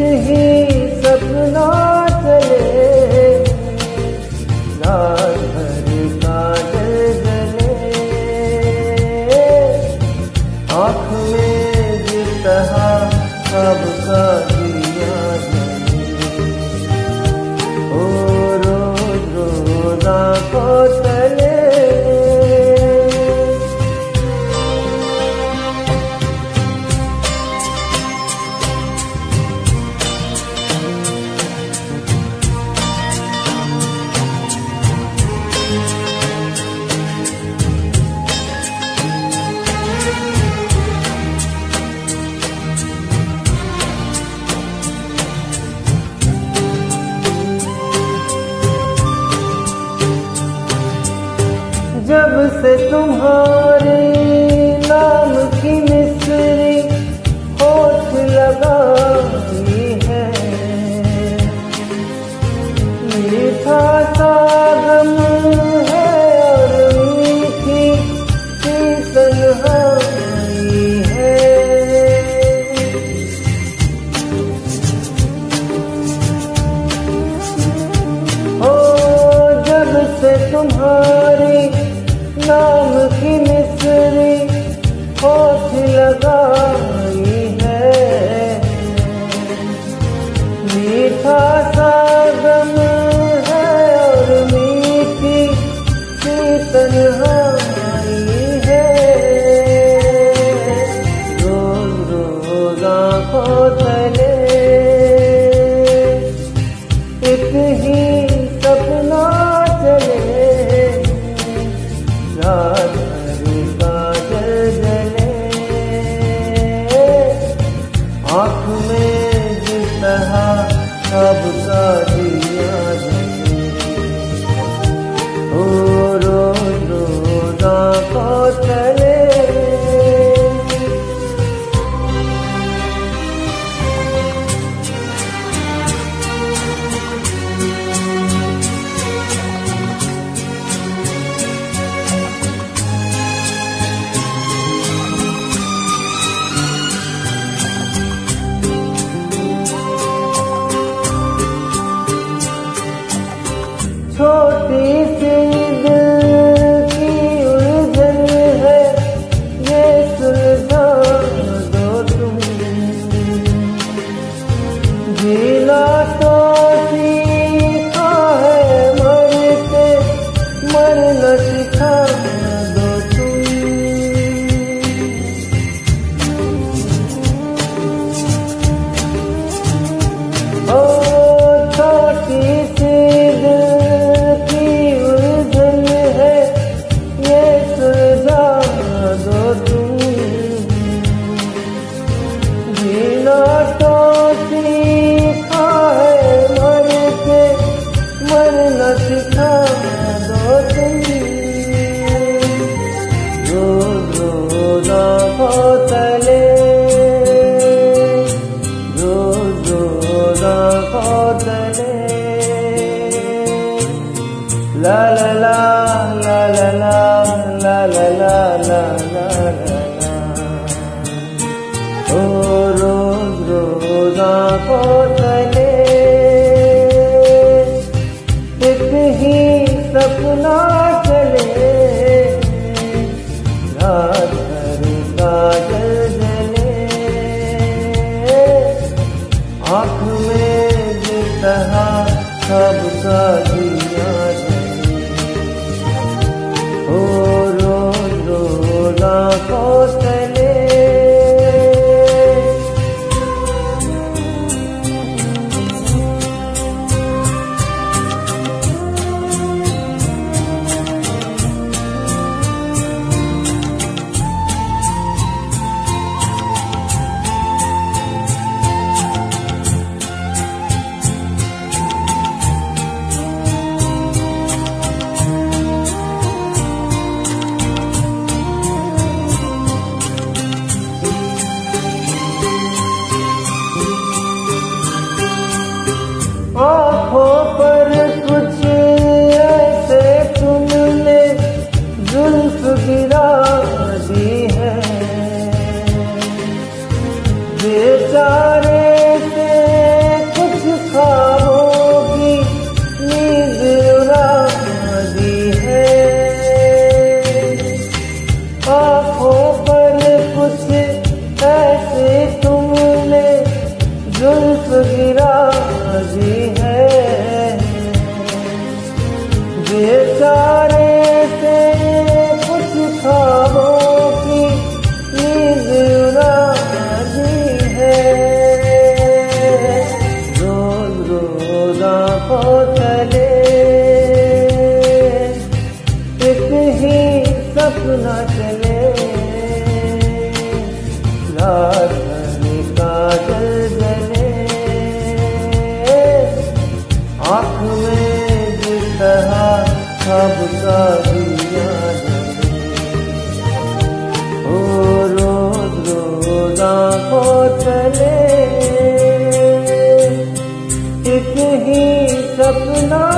ही सपना चले, रात भर काजल जले, आँख में जिस तरह अब का दिया जले, ओ रोज रोज आँखों तले। जब से तुम्हारे नाम की मिस्री होठ लगाई है, मीठा सा गम है और मीठी सी तन्हाई है। ओ जब से तुम्हारी नाम की मिस्री होठ लगाई है, मीठा सा गम है और मीठी सी तन्हाई है। रोज रोज आँखों तले एक ही सपना चले, रात भर काजल जले, आँख में जिस तरह अब का दिया जले, ओ रोज रोज आँखों तले। छोटी सी दिल की उलझन है, ये सुलझा दो तुम, जीना तो सीखा है मरते मरना सिखा दो तुम। ओ छोटी सी जीना तो सीखा है मरते मरना सिखा दो तुम। रोज रोज आँखों तले, रोज रोज आँखों तले, ला ला ला ला ला ला ला ला ला ला ला। ओ रोज रोज आँखों तले एक ही सपना चले, रात भर काजल जले, आँख में जिस तरह सब का दिया जले, ओ रोज रोज आँखों तले। आँखों पर कुछ ऐसे तुमने जुल्फ गिरा दी है, बेचारे से तले एक ही सपना